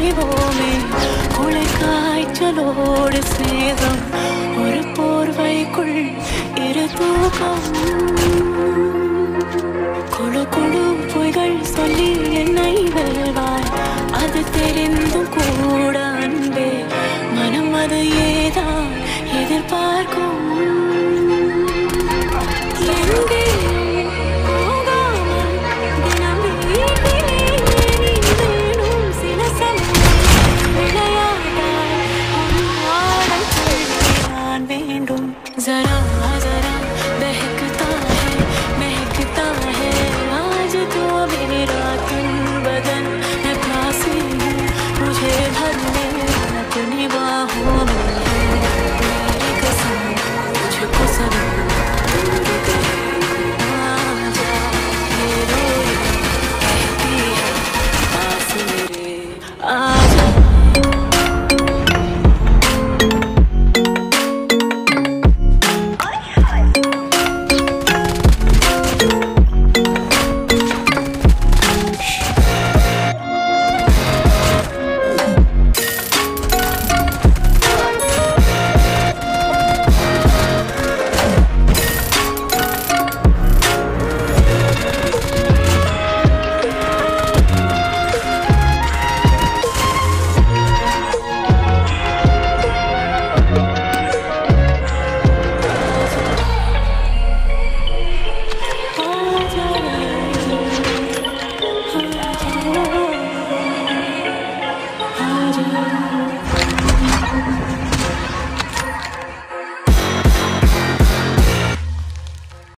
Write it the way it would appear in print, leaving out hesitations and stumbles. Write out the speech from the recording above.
செய்வோமே குளிர்காய்ச்சலோடு சேதம் ஒரு போர்வைக்குள் இரு தூக்கம் குழு குழு பொய்கள் சொல்லி என்னை வெல்வாய் அது தெரிந்தும் கூட அன்பே மனம் அது ஏதான் எதிர்பார்க்கும் जरा जरा बहकता है आज तो मेरा तन बदन मैं प्यासी हूँ मुझे भर ले अपनी बाहों में मेरी कसम मुझको सनम दूर तेरे आजा ये रोए कहती है पास मेरे आजा I